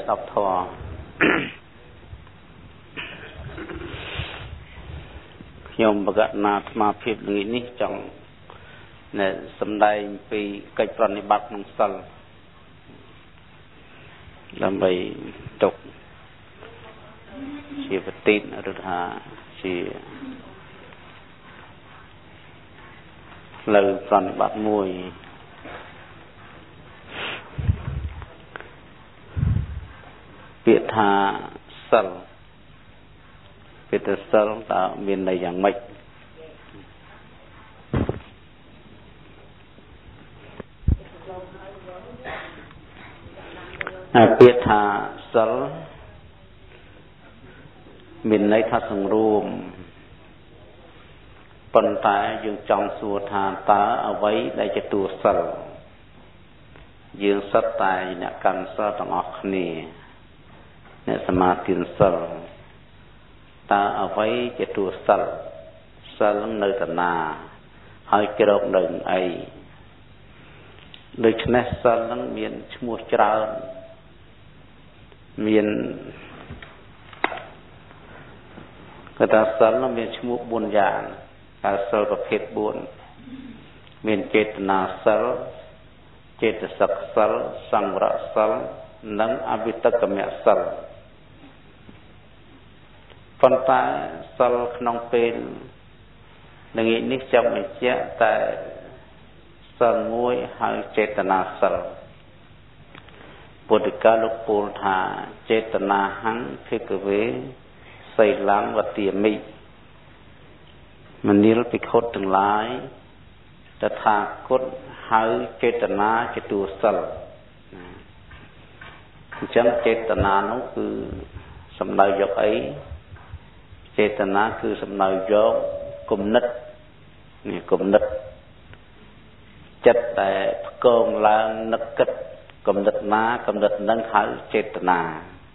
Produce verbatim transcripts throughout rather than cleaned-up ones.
สอบทอโยมประกาศนาสมาภิบอย่างนี้จังเนี่ยสำได้ปีกิจปฏิบัติของสัลลำไปตกชีวตินหรือหาชีเลยปฏิบัติมวยเปียธาสัลเปียธาสัลตามีในอย่างไม่เปียธาสัลมีในทัศน์รวมปัญหายังจองสัวทานตาเอาไว้ได้จะตัวสัลยังสัตตายเนี่ยกันสัตต้องออกนี่เนี่ยสมาธิสัลตาเอาไว้จะตัวสัลสัลในตนาให้กระดกหนึ่งไอโดยชนะสัลนั้นมีชั่วโมงเจ้ามีนกระดาษสัลนั้นมีชั่วโมงบุญญาณการสัลประเภทบุญมีเจตนาสัลเจตสักสัลสังวรสัลนังอวิตกมะสัลปัญหาสัลขนมเป็นหนึ่งนิจำไม่เชื่อแต่สัลมวยหาเจตนาสัลปุถุกาลุปูธาเจตนาหังพิกเวใส่ล้างวัตถิมิมันนี้เราไปคดถึงหลายแต่ทาคดหาเจตนาจะตัวสัลจังเจตนานั้นคือสำเนายกไอเจตนาคือสำเนายกกุมนึกนี่กุมนึกจัดแต่โกงลางนึกกิดกุมนึกนากำนึกนั่งหาเจตนา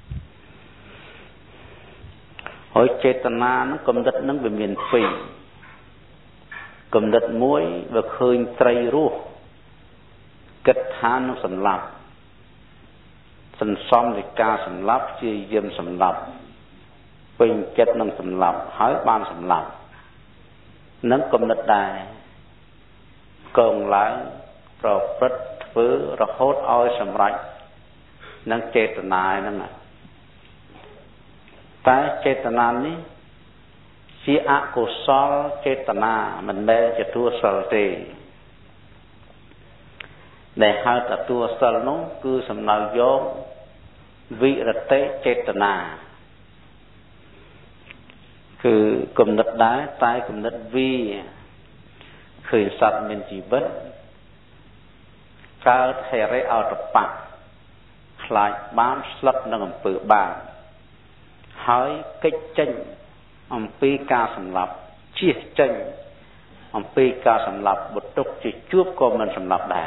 หอยเจตนานั้นกุมนึกนั้นเป็นเมียนฟีกุมนึกมวยว่าเคยไตรรู้กิดทานนั้นสำหรับสันซ้อมในการสำรับที่เยี่ยมสำหรับเป็นเจ็ดนั่งสำหรับหายบ้านสำหรับนั่งกำหนดได้เกิงหลังเราพฤติฝือเราโคตรอ้อยสำรับนั่งเจตนานั่นแหละแต่เจตนานี้สีอกุศลเจตนามันแม้จะตัวสลเตในหาแต่ตัวสลนู้คือสำเนายกวิรเตเจตนาคือกำหนดได้ใต้กำหนดวิเคยสัตว์เป็นชีวิตการเทเรเอาตะปะคลายบ้านสลัดนั่งอำเภอบ้านหายกิจจังอำเภอการสำหรับเชี่ยจังอำเภอการสำหรับบทตุกจิจูบก็มันสำหรับได้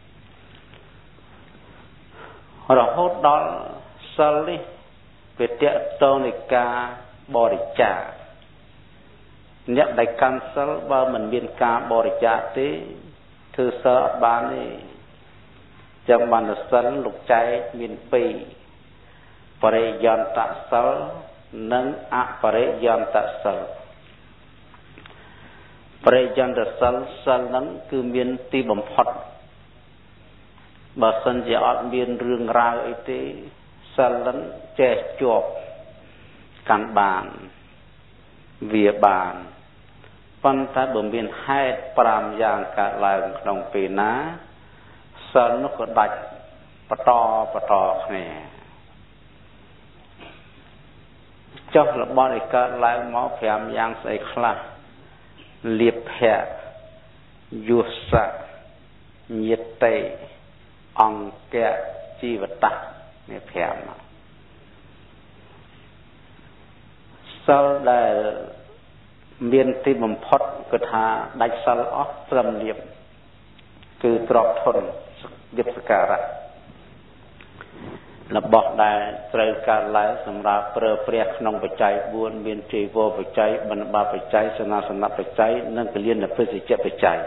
เราโหดดอลสลิเปเตะโตนิกาบริจาคเนี่ยได้การสลว่ามันมีการบริจาคที่เธอสอบบานนี่จังบันสลลุกใจมีปีปริยันตสลนังอะปริยันตสลปริยันตสลสลนั้นคือมีตีบ่มพดบาสัญญาอดมีเรื่องราวไอ้ที่สลันแจจบการบานเวียบานปัญหาบ่มีให้ปรามยางกะลายขนมปีนะสนุกดัดปตอปตอเนี่ยเจ้าระบายกะลายหมอพยายามยางใส่คลาเลียบแผลยุสะเยเตอังแกจีวตะเนี่ยแผลมาสลได้เมียนที่บ่มพดกระทาได้สลออกเปรมเรียบคือกรอบทนเย็บสการะระบอกได้เตยการไล่สำหรับเปรย์เปรียกนองปัจจัยบุญเมียนจีโวปัจจัยบรรบาปัจจัยสนาสนะปัจจัยนั่นก็เรียนในเพื่อสิเจปัจจัย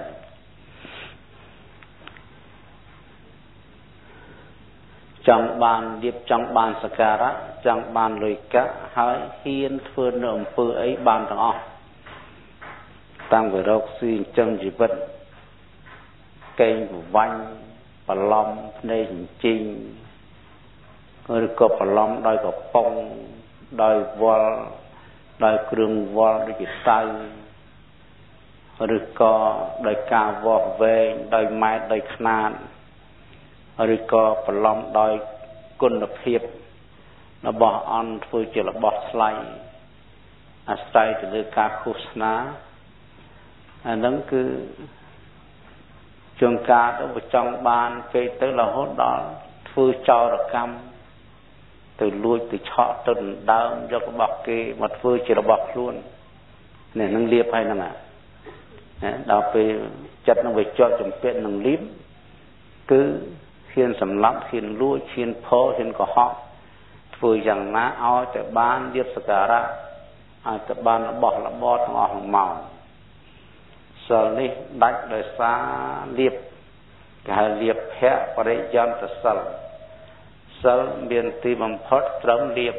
trong ban điệp trong ban sakara trong ban lôi cả hai hiên phương nộm phương ấy ban thằng ông tăng về rốc xin chân chỉ vật cây của vanh và lom này hình chinh rồi có và lom đôi có phong đôi vol đôi cường vol đôi chỉ tay rồi có đôi ca vọt về đôi mai đôi khăn rồi có và lom đôi côn lập hiệp nó bỏ ăn phơi chỉ là bỏ slay à slay từ từ ca khúc ná anh nâng cứ trường ca đó vào trong ban về tới là hốt đó phơi cho được cam từ lui từ chọ từ đau cho cái bọc kia mặt phơi chỉ là bọc luôn này nâng liệp hay nâng à đó về chặt nó về cho chấm pet nâng liệp cứ khiên sầm lấp khiên lui khiên phô khiên có họ phơi rằng ná ao tại ban điệp sakara à tại ban nó bỏ là bỏ thằng hoàng màu sờ đi đánh đời xa liệp cả liệp hẹ và đây dân ta sờ sờ miền tây bằng phật trống liệp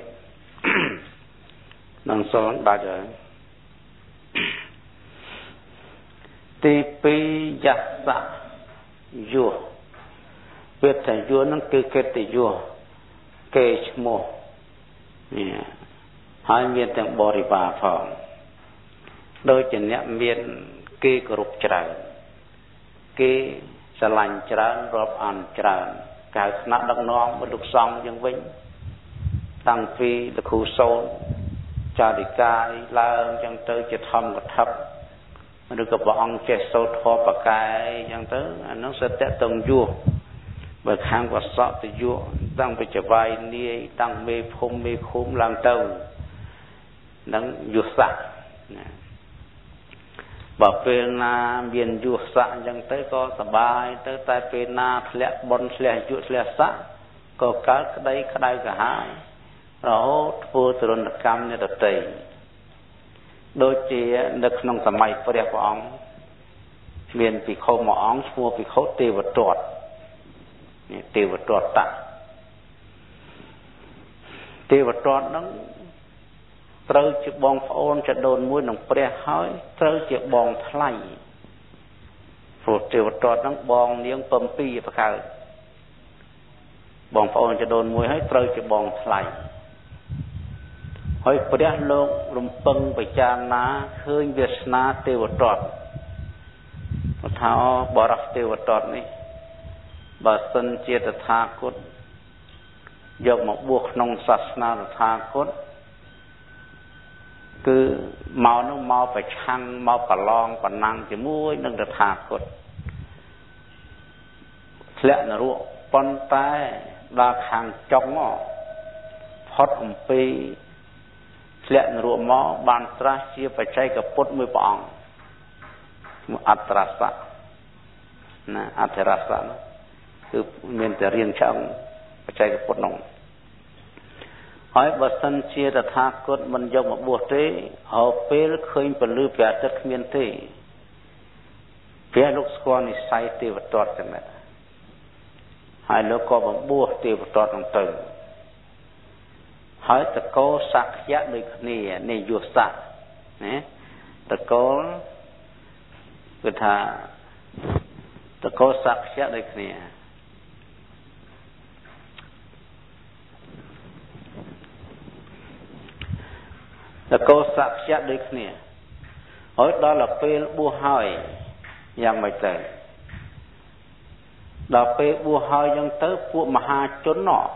năng sờ đại rồi tây pi giặc sa vua biết thầy vua nó kêu kêu thầy vua kêu mồ hai miền tây bò đi vào phòng đôi chân nhẹ miền kê group tràn kê sờ lạnh tràn rộp ăn tràn cả nát đằng non một lục song dân vinh tăng phi là khu sâu cha đi cai la dân tới chỉ thầm một thấp được gặp bọn trẻ sâu thọ bạc cai dân tới nó sẽ tết tông vua bởi khang và sọ từ vua tăng về trở vai nia tăng mê phum mê khum làm tàu nắng vua sạc bảo về na miền du sạ chẳng tới có sờ bài tới tai về na lẹ bon lẹ du lẹ sạ có cá cái đấy cái đây cả hai rồi vua từ lần cam như đợt tây đôi chị được nông sản mày phải đẹp của ông miền bị khâu mỏ ông mua bị khâu tiêu vật trọt tiêu vật trọt tạ tiêu vật trọt nóត្រូវជាបងប្អូនចដូនមួយនឹងព្រះហើយត្រូវជាបងថ្លៃព្រោះទេវទត្តហ្នឹងបងនាង7ប្រកើតបងប្អូនចដូនមួយហើយត្រូវជាបងថ្លៃហើយព្រះលោករំពឹងពិចារណាឃើញវាសនាទេវទត្តថាបរោះទេវទត្តនេះបើសិនជាតថាគតយកមកបួសក្នុងសាសនាតថាគតគឺមកនោះមកប្រឆាំងមកប្រឡងប្រណាំងជាមួយនឹងតថាគតធ្លាក់នរកប៉ុន្តែដល់ខាងចុងផុតអំពីធ្លាក់នរកមកបានត្រាស់ជាបច្ចេកពុទ្ធមួយព្រះអង្គអត្តរស័កណាអត្តរស័កគឺមានតែរៀងឆ្អឹងបច្ចេកពុទ្ធនោះហើយបើសិនជាតថាគតមិនយកមកបួសទេហើយពេលឃើញពលឺព្រះអាទិត្យគ្មានទេព្រះលោកស្គាល់និស័យទេវទត្តចំណេះហើយលោកក៏បំបួសទេវទត្តនឹងទៅហើយតកោសក្យៈដូចគ្នានេះយុស័កណាតកោគឺថាតកោសក្យៈដូចគ្នាតកោសក្យៈដូចគ្នាហើយដល់ពេលបួសហើយយ៉ាងម៉េចទៅដល់ពេលបួសហើយយ៉ាងទៅពួកមហាជនណោះ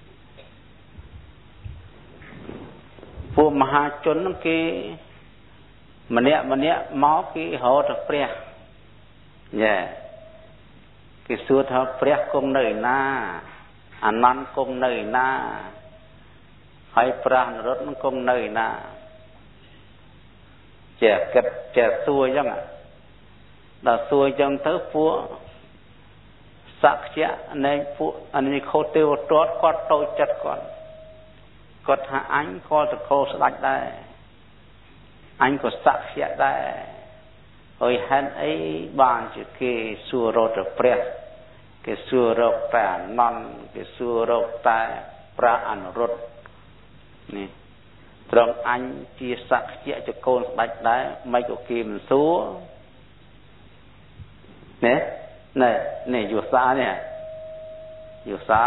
ពួកមហាជនហ្នឹងគេម្នាក់ម្នាក់មកគេរកទៅព្រះញ៉ែគេសួរថាព្រះគង់នៅណាអានន្ទគង់នៅណាហើយព្រះនរោត្តមគង់នៅណាចេះគិតចេះសួរអញ្ចឹងដល់សួរអញ្ចឹងទៅពួកសក្យៈនៃពួកអនិខោទេវទត្តគាត់តូចចិត្តគាត់គាត់ថាអញក៏តកោស្ដាច់ដែរអញក៏សក្យៈដែរហើយហេតុអីបានជាគេសួររត់ទៅព្រះគេសួររកតែអានន្តគេសួររកតែប្រាអនុរុទ្ធនេះត្រង់អញជាសក្តិជាកូនស្ដេចដែរមិនក៏គេមិនសួរណែណែនេះយុសានេះយុសា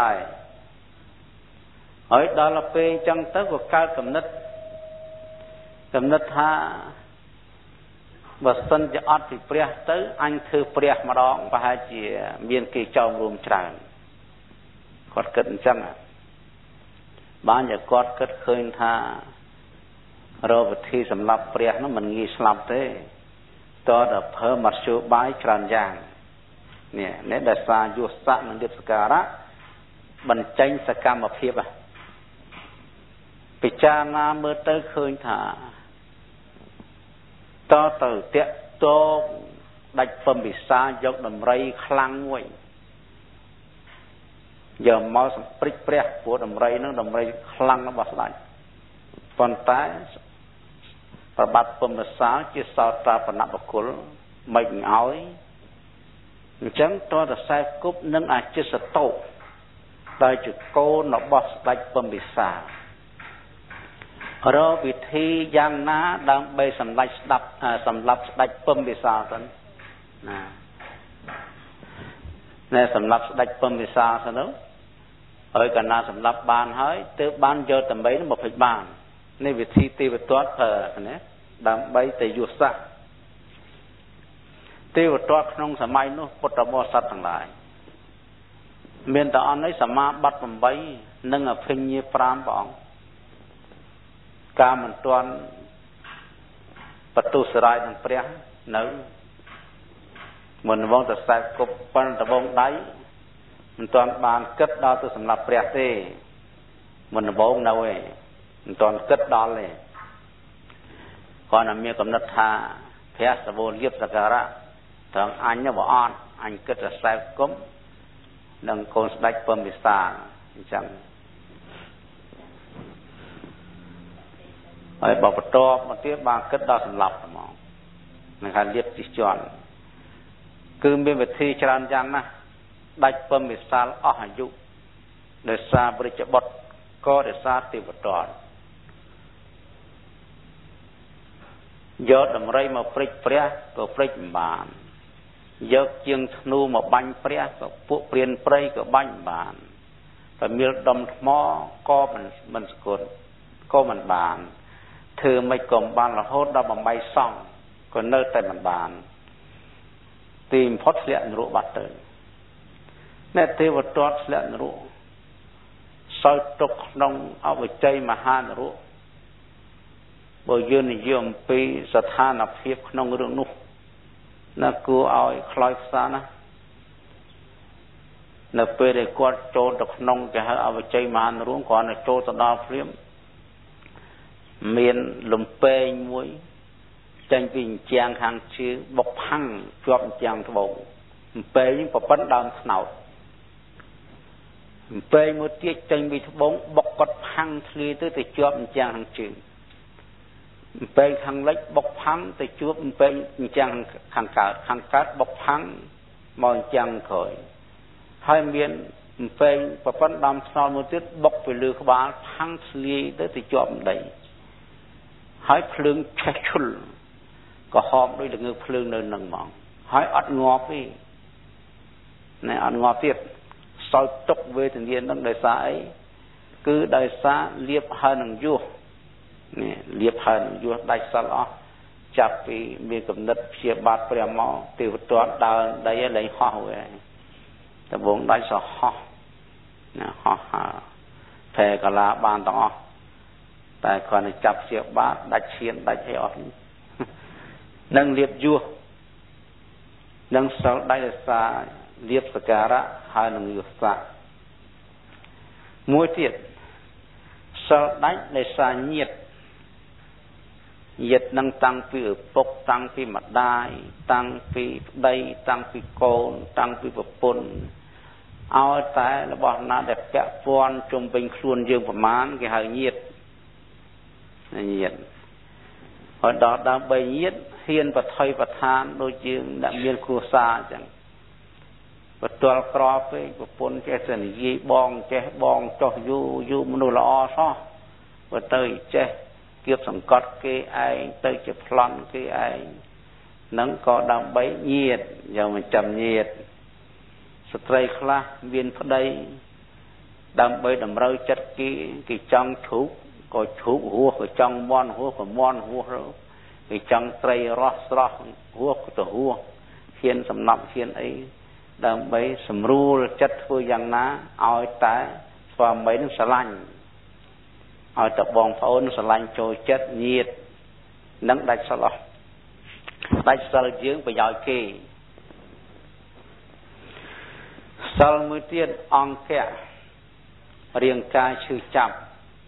ហើយដល់ពេលអញ្ចឹងទៅក៏កើតគំនិតគំនិតថាបើសិនជាអត់ពីព្រះទៅអញធ្វើព្រះម្ដងប្រហែលជាមានគេចោមរួមច្រើនគាត់គិតអញ្ចឹងបានជាគាត់គិតឃើញថារកវិធីសម្រាប់ព្រះនោះមិនងាយស្លាប់ទេតើដល់ប្រើមធ្យោបាយច្រើនយ៉ាងនេះនេះដែលសារយុស័កនិងលៀបសការៈបញ្ចេញសកម្មភាពពិចារណាមើលទៅឃើញថាតើទៅតាក់ទងដាច់ពំពិសាយកដំរីខ្លាំងមួយយកមកសម្ព្រិចព្រះព្រោះដំរីនឹងដំរីខ្លាំងរបស់ស្ដេចប៉ុន្តែប្របាទពំពិសាជាសោតាបនបុគ្គលមិនឲ្យអញ្ចឹងតើតខ្សែគប់នឹងអចិសតោដែលជាកូនរបស់ស្ដេចពំពិសារកវិធីយ៉ាងណាដើម្បីសម្លាប់ស្ដាប់សម្លាប់ស្ដេចពំពិសាទៅណាណែសម្លាប់ស្ដេចពំពិសាទៅនោះហើយកាលណាសម្លាប់បានហើយទើបបានយកដើម្បីនោះមកភ្លេចបាននេះវិធីទេវទត្តប្រើណាដើម្បីទៅយុស័កទេវទត្តក្នុងសម័យនោះពុទ្ធបរិស័ទទាំងឡាយមានតែអន់នេះសមាបត្តិប្រាំបីនិងអភិញ្ញាប្រាំព្រះអង្គការមិនទាន់បទុសរាយនឹងព្រះនៅមុនវងទៅខ្សែគប់ប៉ុនដបងដៃមិនទាន់បានគិតដល់ទៅសម្រាប់ព្រះទេមុនដបងនៅឯងមិនទាន់គិតដល់ទេគាត់តែមានកំណត់ថាព្រះសវោលៀបសការៈត្រង់អញនោះបើអត់អញគិតតែខ្សែគប់នឹងកូនស្ដេចពំពិសាអញ្ចឹងហើយបើបន្ទាប់មកទៀតបានគិតដល់សម្លាប់ហ្មងនឹងថាលៀបជិះជាន់គឺមានវិធីច្រើនយ៉ាងណាស់ដាច់ពំពិសាអស់អាយុដោយសារបរិជ្ជបុត្រក៏ដោយសារទេវទត្តយកដំរីមកព្រិចព្រះក៏ព្រិចមិនបានយកជាងធ្នូមកបាញ់ព្រះក៏ពួកព្រានព្រៃក៏បាញ់មិនបានតែមានដុំថ្មក៏មិនមិនស្គត់ក៏មិនបានធ្វើមិនក៏បានរហូតដល់បំបីសង់ក៏នៅតែមិនបានទីបំផុតធ្លាក់នរកបាត់ទៅអ្នកទេវទត្តធ្លាក់នរកសោយទុកក្នុងអវជ័យមហានរកបើយើងនិយាយអំពីស្ថានភាពក្នុងរឿងនោះណាគួរឲ្យខ្លោចផ្សាណានៅពេលដែលគាត់ចូលទៅក្នុងគេហៅអវជ័យមហានរកគ្រាន់តែចូលទៅដល់ព្រាមមានលំពេងមួយចេញពីអញ្ចាំងខាងជើងបុកផាំងជាប់អញ្ចាំងត្បូងលំពេងប្រប៉ុណ្ណដើមស្នោតលំពេងមួយទៀតចេញពីត្បូងបុកគាត់ផាំងធ្លាយទៅទៅជាប់អញ្ចាំងខាងជើងលំពេងខាងលិចបុកផាំងទៅជួបលំពេងអញ្ចាំងខាងកើតខាងកើតបុកផាំងមកអញ្ចាំងក្រោយហើយមានលំពេងប្រប៉ុណ្ណដើមស្នោតមួយទៀតបុកពីលើក្បាលផាំងធ្លាយទៅទៅជាប់ដីហើយភ្លើងឆេះឈុលក៏ហមដោយល្ងើភ្លើងនៅនឹងហ្មងហើយអត់ងាប់ទេណែអត់ងាប់ទៀតសោយទុកវេទនានឹងដោយសារអីគឺដោយសារលៀបហើយនឹងយោះនេះលៀបហើយនឹងយោះដាច់សល់អស់ចាប់ពីមានកំណត់ព្យាបាទព្រះមកទេវទត្តដើរដីឲ្យលែងហោះវិញដំបងដាច់សោះហោះណាហោះផែកាឡាបានទាំងអស់តែគ្រាន់តែចាប់ព្យាបាទដាច់ឈានដាច់អីអស់នឹងលៀបយោះនឹងសល់ដាច់ដោយសារលៀបសការៈហើយនឹងយុស័កមួយទៀតសល់ដាច់ដោយសារញាតិញាតិនឹងតាំងពីឪពុកតាំងពីម្ដាយតាំងពីប្តីតាំងពីកូនតាំងពីប្រពន្ធឲ្យតែរបស់ណាដែលពាក់ព័ន្ធជុំវិញខ្លួនយើងប្រមាណគេហៅញាតិញាតិហើយដល់ដើម្បីញាតិហ៊ានបថុយបឋានដូចយើងដែលមានគ្រួសារអញ្ចឹងบตัวกรอบไปปนเจสนิยีบองเจบองจอยูยูมนุลอซ้อบเตยเจเก็บสังกัดเกยไอเตยจะพลันเกยไอนั่งก็ดำใบเงียดอย่ามันจำเงียดสตรีคลาเวียนพอดีดำใบดำเราจัดกีกีจังถูกก็ถูกหัวก็จังมอนหัวก็มอนหัวเรากีจังไตรรอสรอหัวก็ตัวหัวเขียนสำนับเขียนไอดำใบสำรูจัดฟูอย่างน้าเอาแต่ความใบนึกสลันเอาแต่บองพระอนสลันโจจัดเงียดนั่งได้สลอได้สลยืงไปยาวเกยสลมือเตียนองแกเรียงกายชื่อจับ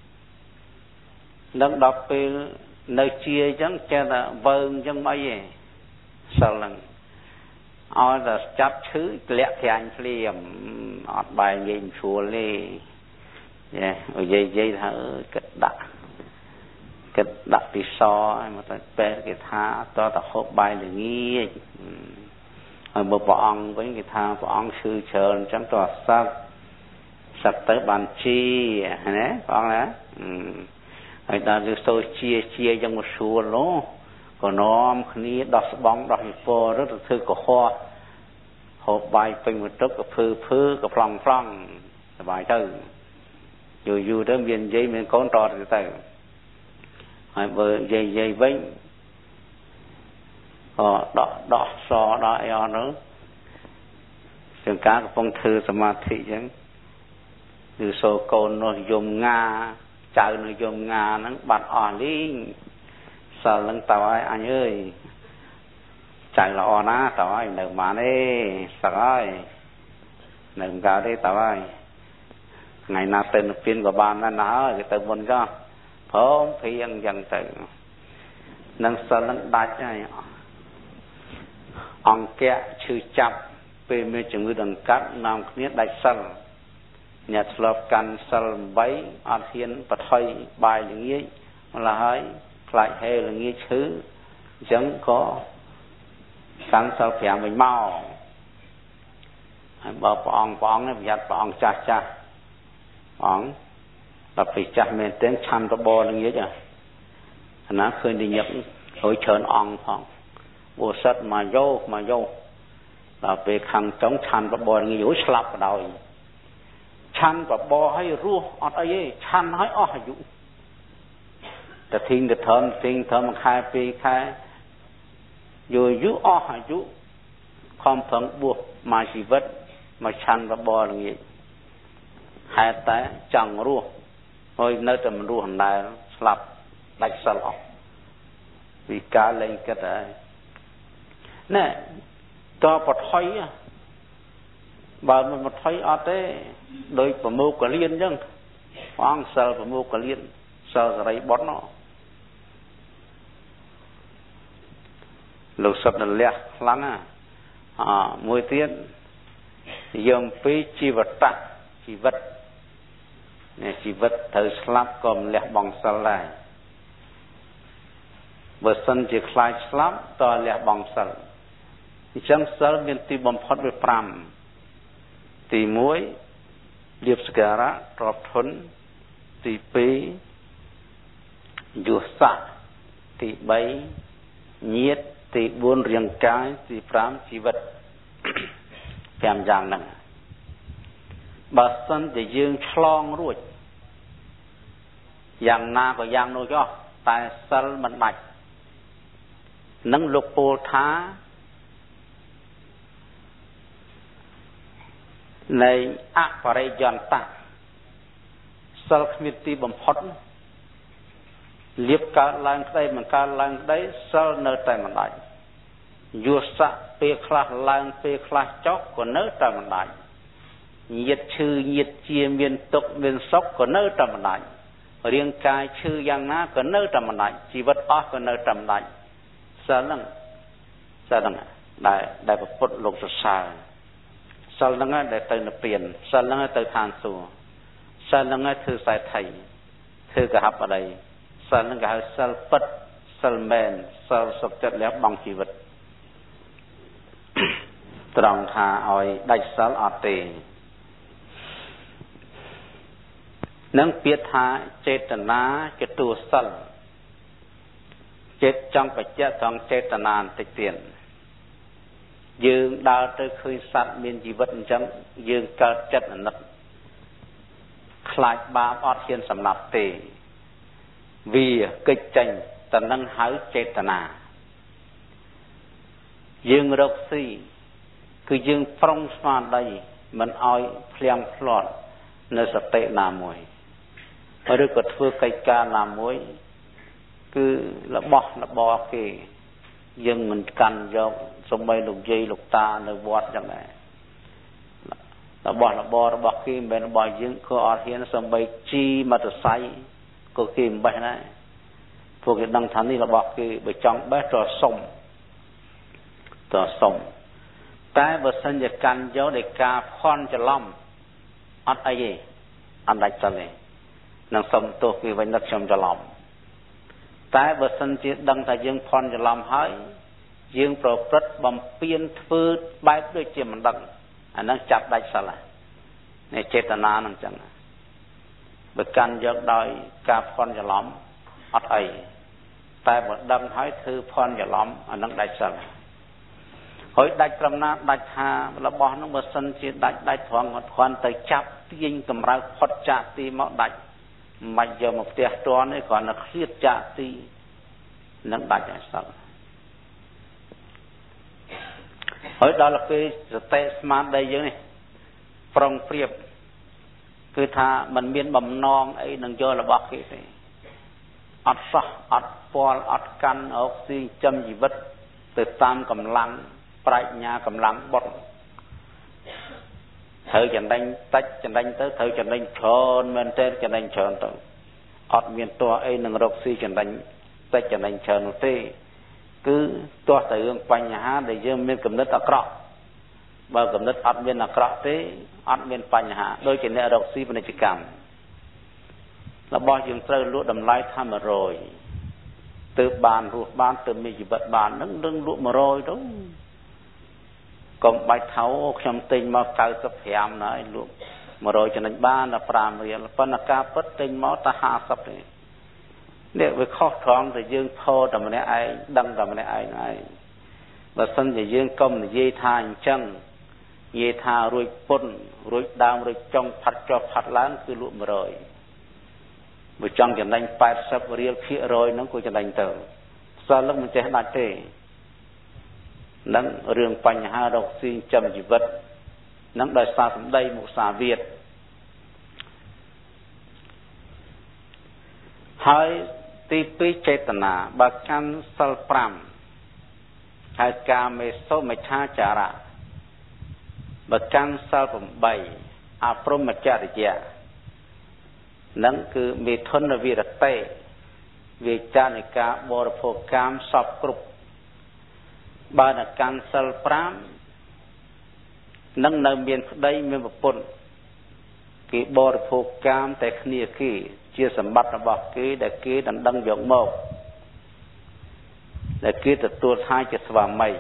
นั่งดอกไปในเชียจังแกน่ะเบิ่งจังไม่สลังเอาแต่จับชื่อเละแขนเลี่ยมอดใบเย็นชัวเล่เนี่ยเย่เย่เธอกระดะกระดะปีซอมาตั้งแต่กีตาร์ต่อต่อหกใบอย่างนี้เอาบปองvớiกีตาร์ปองชื่อเชิญจังตัวซับสับเตอร์บันชีนะฟังนะไอ้ตาดูโซเชียเชียยังมาชัวร์ล้อก็น้อมคนนี้ดอกสบองดอกหิโปรถถือก็ข้อหกใบเป็นหมดทุกกับพื้นพื้นกับพลังพลังสบายตื่นอยู่อยู่เดิมเย็นเย็นเป็นก้อนตอดก็ตื่นไอ้เบอร์เย็นเย็นวิ่งก็ดอกดอกซอดอกไอ้อนู้ถึงการกับพงถือสมาธิยังดูโซโกนโนยมงาเจอโนยมงานั้นบัดอ่อนลิงสารลังตายอันเอ้ยใจละอ่อนนะตายหนึ่งมาได้สักไอ้หนึ่งกาได้ตายไงนาเต็นเปลี่ยนกับบ้านนั่นนะก็เติมบนก็พร้อมเพียงยังเติมนั่งสารลังดัดใช่องแกะชื่อจับเป็นเมื่อจึงมือดังกัดนำเนี้ยได้สั่งเนี่ยสลับกันสลับใบอาเทียนปะไทยใบอย่างนี้มันละให้คลายเฮอย่างนี้ชื้อจังก็การสลับแผงเป็นเมาบอกปองปองเนี่ยยัดปองจ่าจ่าปองแบบไปจับเมนเต้นชันตะบออย่างนี้จ้ะขณะเคยได้ยักโอยเชิญองพองบัวสัตมาโยกมาโยกเราไปขังจ้องชันตะบออย่างนี้อยู่สลับเราชันตะบอให้รู้อดอะไรชันให้อ้ออยู่แต่ทิ้งแต่เถิมทิ้งเถิมมันคลายปีคลายอยู่ยุอ้อหายุความเพิ่งบวกมาชีวิตมาชันตะบออย่างนี้หายแต่จังรู้โอ้ยเนื้อแต่มันรู้หันได้สลับได้สลับวิการเล่นก็ได้เนี่ยตัวปลดไฟอ่ะบางมันปลดไฟอาเต้โดยประมุขเลียนยังฟังเซลประมุขเลียนเซลอะไรบอสเนาะลูกสับนั่นแหละหลังอ่ะอ่ามวยเตี้ยนยมปีชีวิตตัดชีวิตเนี่ยชีวิตเธอสลับก็มันแหลกบังสลายเบอร์สันจะคลายสลับต่อแหลกบังสลจังสลเป็นตีบอมพอดไปปรำตีมวยเรียบสการะตรอบทนตีปียุสะตีใบเงียดตีบุญเรียงกายตีปรำชีวิตแกมอย่างนั้นบาสันจะยืนคลองรุ่ยอย่างนาก็อย่างโนย่อแต่สลมันบัดนังลูกโปท้าในอะปริยันตะสลมิติบมพดเลียบการล้างได้มันการล้างได้สลเนแต่มันได้ยุสะเปคลาล้างเปคลาจอกก็เนแต่มันได้เหยียดชื่อเหยียดเจียมเวียนตกเวียนซอกก็เนแต่มันได้เรียงกายชื่ออย่างน้าก็เนแต่มันได้ชีวิตอ้อก็เนแต่มันได้สลังสลังได้ได้ประพฤติลงสุดสายสลังได้เติมเปลี่ยนสลังได้เติมทานสู่สลังได้ถือสายไทยถือกระหับอะไรสลังกระหับสลปัดสลแมนสลสกจัดแล้วบางชีวิตตត្រង់ថាឲ្យដាច់សិលអត់ទេនឹងពាក្យថាចេតនាជាតួសិលចិត្តចង់បច្ចៈត្រង់ចេតនាបន្តិចទៀតយើងដើរទៅឃើញសត្វមានជីវិតអញ្ចឹងយើងកើតចិត្តអាណិតខ្លាចបាបអត់ហ៊ានសម្លាប់ទេវាកិច្ចចេញតែនឹងហៅចេតនាយើងរកស៊ីគឺយើងប្រុងស្មារតីមិនឲ្យភ្លៀងផ្លាត់នៅសតិណាមួយឬក៏ធ្វើកិច្ចការណាមួយគឺរបស់របរគេយើងមិនកាន់យកសំបីលោកយាយលោកតានៅវត្តចឹងដែររបស់របររបស់គេមិនមែនរបស់យើងក៏អត់ហ៊ានសំបីជីមអត្តស័យក៏គេមិនបេះដែរពួកគេដឹងថានេះរបស់គេបើចង់បេះក៏សុំក៏សុំតែបើសិនជាកាន់យកដោយការភ័ន្តច្រឡំអត់អីទេអត់ដាច់សិលទេនឹងសុំទោសគេវិញនឹកខ្ញុំច្រឡំតែបើសិនជាដឹងថាយើងភ័ន្តច្រឡំហើយយើងប្រព្រឹត្តបំពេញធ្វើបែបដូចជាមិនដឹងអានឹងចាប់ដាច់សិលនេះចេតនានឹងចឹងបើកាន់យកដោយការភ័ន្តច្រឡំអត់អីតែបើដឹងហើយធ្វើភ័ន្តច្រឡំអានឹងដាច់សិលហើយដាច់ត្រឹមណាដាច់ថារបស់នោះបើសិនជាដាច់ដាច់ត្រង់គាត់គ្រាន់តែចាប់ទាញកម្រើកផុតចាកទីមកដាច់មិនយកមកផ្ទះតនទេគ្រាន់តែឃ្លាតចាកទីនឹងដាច់ហើយសិលហើយដល់ពេលសតិស្មារតីយើងនេះប្រុងប្រៀបគឺថាมันមានបំណងអីនឹងយករបស់គេទេអត់សោះអត់ពាល់អត់កាន់អោកស៊ីចំជីវិតទៅតាមកម្លាំងប្រាជ្ញាកម្លាំងបុត្រត្រូវចំណេញតិចចំណេញទៅត្រូវចំណេញច្រើនមែនទេចំណេញច្រើនទៅអត់មានទោះអីនឹងរកស៊ីចំណេញតិចចំណេញច្រើននោះទេគឺទោះតែរឿងបញ្ហាដែលយើងមានគំនិតអាក្រក់បើគំនិតអត់មានអាក្រក់ទេអត់មានបញ្ហាដូចជាអ្នករកស៊ីពាណិជ្ជកម្មរបស់យើងត្រូវលក់តម្លៃថាមួយរយទើបបានរស់បានទើបមានជីវិតបាននឹងនឹងលក់មួយរយទៅកុំបាច់ថោខ្ញុំទិញមក九十ប្រាំណាយលក់មួយរយចំណេញបានតែប្រាំរៀលប៉ុន្តែការពិតទិញមកតែห้าสิบទេនេះវាខុសត្រង់តែយើងផោតែម្នាក់ឯងដឹងតែម្នាក់ឯងឯងបើសិនជាយើងកុំនិយាយថាអញ្ចឹងនិយាយថារួចពុនរួចដើមរួចចុងផាត់ចុះផាត់ឡើងគឺលក់មួយរយបើចង់ចំណេញแปดสิบរៀលភាគរយហ្នឹងក៏ចំណេញទៅសិលនឹងមិនចេះដាច់ទេនឹងរឿងបញ្ហារកស៊ីចំជីវិតនឹងដោយសារសម្ដីមុសាវាទហើយទីពីរចេតនាបើកាន់សិលห้าហើយកាមេសុមិច្ឆាចារៈបើកាន់សិលeightអព្រហ្មចរិយានឹងគឺមេធនវិរតេវាចានិកាបរិភោគកាមសពគ្រប់បើនៅកាន់សិលห้าនឹងនៅមានប្តីមានប្រពន្ធគេបរិភោគកាមតែគ្នាគេជាសម្បត្តិរបស់គេដែលគេដណ្ដឹងយកមកដែលគេទទួលថាជាស្វាមី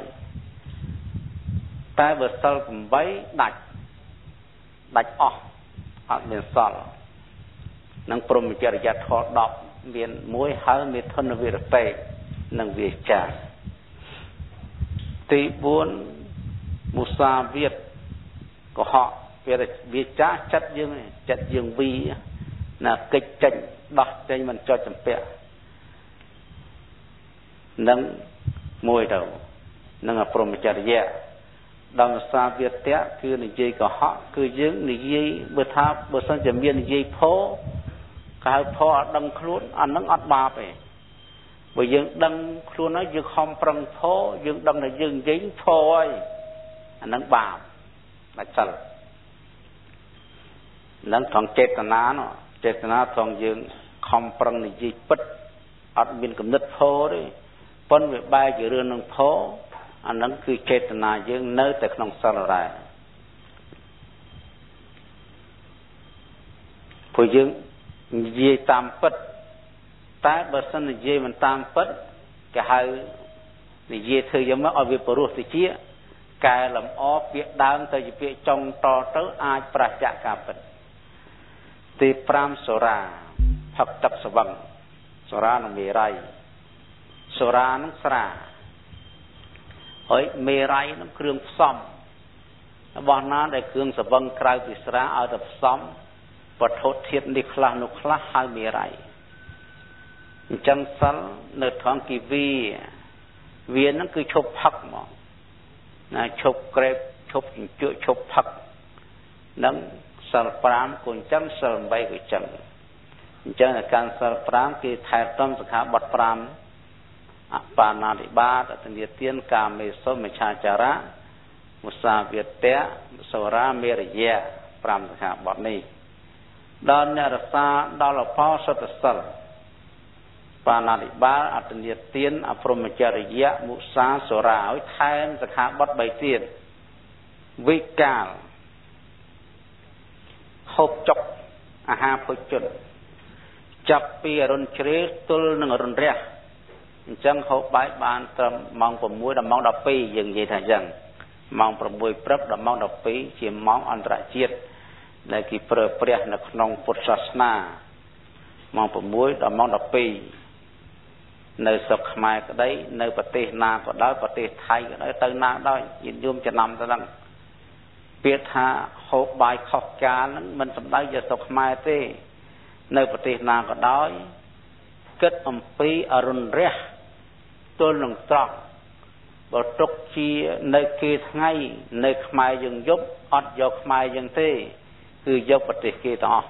តែបើសិលeightដាច់ដាច់អស់អត់មានសល់នឹងព្រហ្មចរិយាធម៌tenមានមួយហើយមេធនវិរតេនិងវាចាទីfourមុសាវាទកុហកវាចាចិត្តយើងចិត្តយើងវីណាកិច្ចចេញដោះចេញមិនចុចចម្ពាក់នឹងមួយទៅនឹងអព្រហ្មចរិយាដល់មុសាវាទៈគឺនិយាយកុហកគឺយើងនិយាយបើថាបើសិនជាមាននិយាយផោកៅផោអត់ដឹងខ្លួនអានឹងអត់បាបទេបើយើងដឹងខ្លួនហើយយើងខំប្រឹងផោយើងដឹងថាយើងនិយាយផោហើយអានឹងបាបដាច់សិលនឹងត្រង់ចេតនានោះចេតនាត្រង់យើងខំប្រឹងនិយាយពិតអត់មានគំនិតផោទេប៉ុន្តែវាបែរជារឿងនឹងផោអានឹងគឺចេតនាយើងនៅតែក្នុងសិលដែរព្រោះយើងនិយាយតាមពិតតែបើសិននិយាយមិនតាមពិតគេហៅនិយាយធ្វើយ៉ាងម៉េចឲ្យវាព្រោះតិចកែលម្អពាក្យដើមទៅជាពាក្យចុងតទៅអាចប្រឆាការពិតទីប្រាំសូរាផឹកទឹកស្វឹងសូរានិងមេរ័យសូរានឹងស្រាហើយមេរ័យនឹងគ្រឿងផ្សំរបស់ណាដែលគ្រឿងស្វឹងក្រៅពីស្រាឲ្យទៅផ្សំវត្ថុធាតុនេះខ្លះនោះខ្លះហើយមេរ័យអញ្ចឹងសិលនៅថងគីវីវានឹងគឺឈប់ផឹកហ្មងណាឈប់ក្រេបឈប់ជញ្ជក់ឈប់ផឹកនឹងសិលប្រាំក៏អញ្ចឹងសិលបីក៏អញ្ចឹងអញ្ចឹងការសិលប្រាំគេថែទាំសិក្ខាបទប្រាំអបាណាតិបាតអទនិទានកាមេសុមិច្ឆាចារៈមុសាវាទៈសូរាមេរយៈប្រាំសិក្ខាបទនេះដល់អ្នករសាដល់អបោសតសិលបាណាតិបាតអទនិទានអព្រហ្មចរិយៈមុសាសូរាឲ្យថែមសិក្ខាបទបីទៀតវិកាលហូបចុកអាហារភោជនចាប់ពីអរុនជ្រេទល់នឹងអរុនរះអញ្ចឹងហូបបាយបានត្រឹមម៉ោង6ដល់ម៉ោង12យើងនិយាយថាអញ្ចឹងម៉ោង6ព្រឹកដល់ម៉ោង12ជាម៉ោងអន្តរជាតិដែលគេប្រើប្រាស់នៅក្នុងពុទ្ធសាសនាម៉ោង6ដល់ម៉ោង12នៅស្រុកខ្មែរក្តីនៅប្រទេសណាក៏ដោយប្រទេសថៃក៏ដោយទៅណាដោយញាតិញោមចំណាំទៅហ្នឹងពាក្យថាហូបបាយខុសកាលហ្នឹងមិនសំដៅជាស្រុកខ្មែរទេនៅប្រទេសណាក៏ដោយគិតអំពីអរុណរះទល់នឹងត្រង់បើទុកជានៅគេថ្ងៃនៅខ្មែរយើងយប់អត់យកខ្មែរយើងទេគឺយកប្រទេសគេទាំងអស់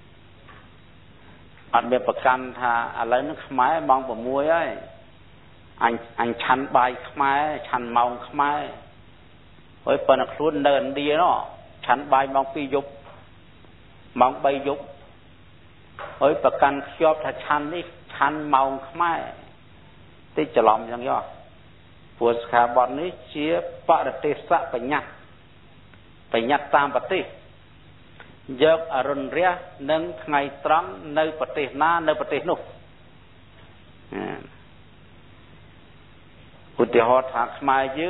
អត់មានប្រកាន់ថាឥឡូវនេះខ្មែរម៉ោង6ហើយអញអញឆាន់បាយខ្មែរឆាន់ម៉ោងខ្មែរហើយប៉ុន្តែខ្លួននៅឥណ្ឌានោះឆាន់បាយម៉ោង2យប់ម៉ោង3យប់ហើយប្រកាន់ខ្ជាប់ថាឆាន់នេះឆាន់ម៉ោងខ្មែរតិចច្រឡំយ៉ាងយោព្រោះសិក្ខាបទនេះជាបរទេសបញ្ញត្តិបញ្ញត្តិតាមប្រទេសយកអរុណរះនិងថ្ងៃត្រង់នៅប្រទេសណានៅប្រទេសនោះឧទាហរណ៍ថាខ្មែរយើង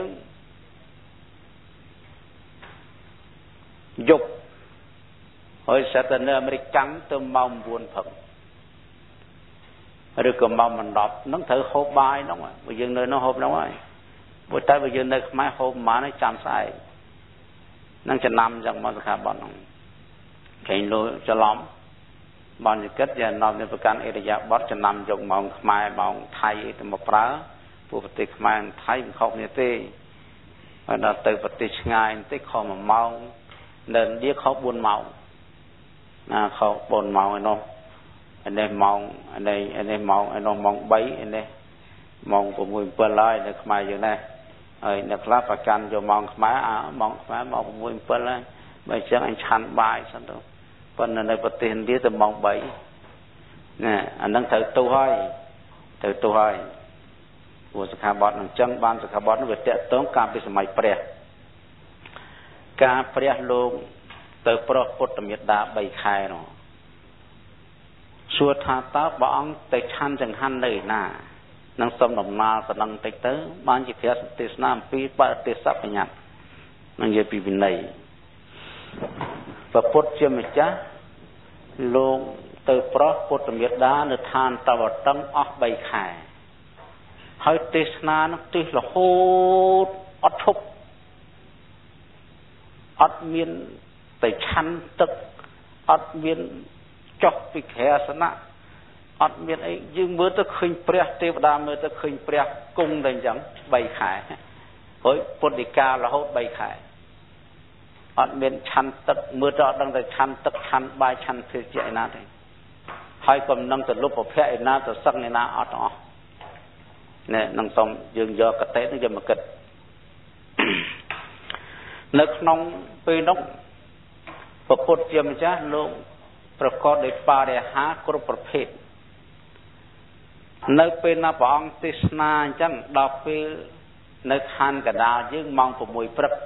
យប់ហើយសិតតែនៅអាមេរិកកាំងទៅម៉ោង9ព្រឹកឬក៏ម៉ោងដប់ហ្នឹងត្រូវហូបបាយហ្នឹងបើយើងនៅនោះហូបហ្នឹងហើយព្រោះតែបើយើងនៅខ្មែរហូបប៉ុន្មានចាំស្អែកហ្នឹងចំណាំចឹងមកសិក្ខាបទហ្នឹងគេលោច្រឡំបានគិតយ៉ាងនាំនឹងប្រកាន់អេរិយាបទចំណាំយកម៉ោងខ្មែរម៉ោងថៃទៅមកប្រើពួកប្រទេសខ្មែរនិងថៃមិនខុសគ្នាទេហើយដល់ទៅប្រទេសឆ្ងាយបន្តិចខុសមួយម៉ោងនៅឥណ្ឌាខុស4ម៉ោងណាខុស4ម៉ោងឯនោះឯនេះម៉ោងឯនេះឯនេះម៉ោងឯនោះម៉ោង3ឯនេះម៉ោង6 7ហើយនៅខ្មែរយើងដែរហើយអ្នកខ្លះប្រកាន់យកម៉ោងខ្មែរអាម៉ោងខ្មែរម៉ោង6 7ហើយបើអញ្ចឹងអញឆាន់បាយសិនទៅប៉ុន្តែនៅប្រទេសឥណ្ឌាទៅម៉ោង3ណាអានឹងត្រូវទុះហើយត្រូវទុះហើយព្រោះសិក្ខាបទនឹងអញ្ចឹងបានសិក្ខាបទនោះវាតកតងកាលពីសម័យព្រះការព្រះលោកទៅប្រោសពុទ្ធមេដា3ខែនោះសួរថាតើព្រះអង្គទៅឆាន់ចង្ហាន់នៅឯណានឹងសុំដំណើរទៅនឹងតិចទៅបានជាព្រះទេសនាអំពីបរទេសបញ្ញត្តិនឹងនិយាយពីវិន័យព្រះពុទ្ធជាម្ចាស់លោកទៅប្រោសពុទ្ធមេដានៅឋានតវតឹងអស់3ខែហើយទេសនានោះទេសរហូតអត់ឈប់អត់មានទៅឆាន់ទឹកអត់មានចុះពីក្រែសនៈអត់មានអីយើងមើលទៅឃើញព្រះទេវតាមើលទៅឃើញព្រះគង់តែអញ្ចឹង3ខែហើយពុទ្ធិការហូត3ខែអត់មានឆាន់ទឹកមើលទៅអត់ដឹងតែឆាន់ទឹកឆាន់បាយឆាន់ភេសជ្ជៈឯណាទេហើយក៏មិននឹងទៅលុបប្រភពឯណាទៅសឹងឯណាអត់ទាំងអស់នេះនឹងសូមយើងយកកតេនេះយកមកគិតនៅក្នុងពេលនោះព្រះពុទ្ធជាម្ចាស់លោកប្រកបដោយបរិហារគ្រប់ប្រភេទនៅពេលណាព្រះអង្គទេសនាអញ្ចឹងដល់ពេលនៅឋានកដាលយើងម៉ោង6ព្រឹក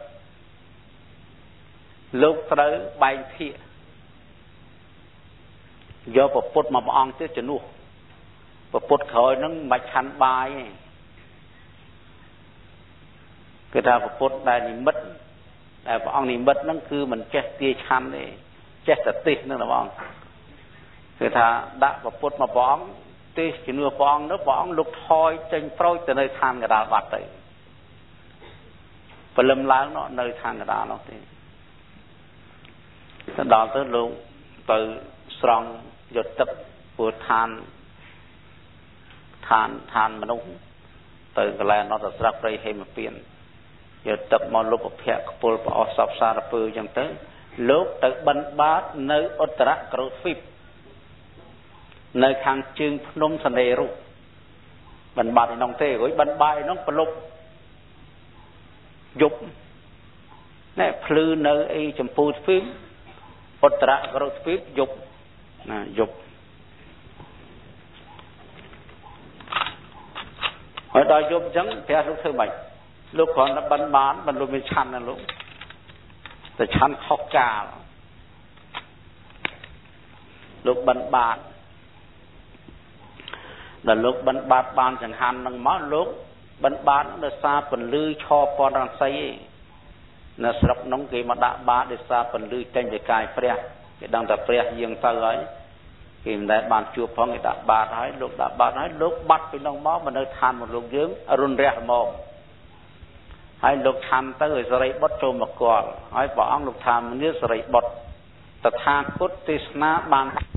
លោកត្រូវបែងភាគយកព្រះពុទ្ធមកព្រះអង្គទៀតជំនួសព្រះពុទ្ធក្រោយហ្នឹងមិនឆាន់បាយទេคือถ้าพุทธได้นิมิตแต่พระองค์นิมิตนั่นคือมันแจ้ตีชันนี่แจ้สตินั่นแหละพระองค์คือถ้าด่าพระพุทธมาพระองค์ตีจีนัวพระองค์นึกพระองค์ลุกทอยจึงโปรยแต่ในทางกระดาษบัดเลยปลมล้างเนาะในทางกระดาษเนาะที่ถ้าดอกตัวลุงtừ strong หยดตึกปวดทานทานทานมนุษย์từ cái là nó rất rất đầy hay mà phiền giờ tập mòn lúc bậc hệ của bộ sập sa là pư chẳng tới lúc tới bắn bát nơi Uttara Krofip nơi khang chương nông sản đề ru bắn bát thì nông thế với bắn bài nó bật lục dục này phư nơi ấy chấm phu phim Uttara Krofip dục nè dục hỏi đòi dục chẳng theo lúc thứ bảy lúc còn nó bắn bán bắn luôn bên chăn là lúcแต่ชั้นkhóc cả lúc bắn bát là lúc bắn bát ban chẳng hạn năng máu lúc bắn bát nó xa phần lư cho con đang xây là sập nóng kia mà đã bát để xa phần lư trên để cài pre cái đang tập pre riêng ta ấy kìm đại bàn chùa phong người đã bát ấy lúc đã bát ấy lúc bắt cái nóng máu mà nơi than một lúc dướng run rè mồmให้ลูกทำตั้งแต่สระบดโจมก่อนให้บอกลูกทำเนี่ยสระบดแต่ทางพุทธศาสนาบาง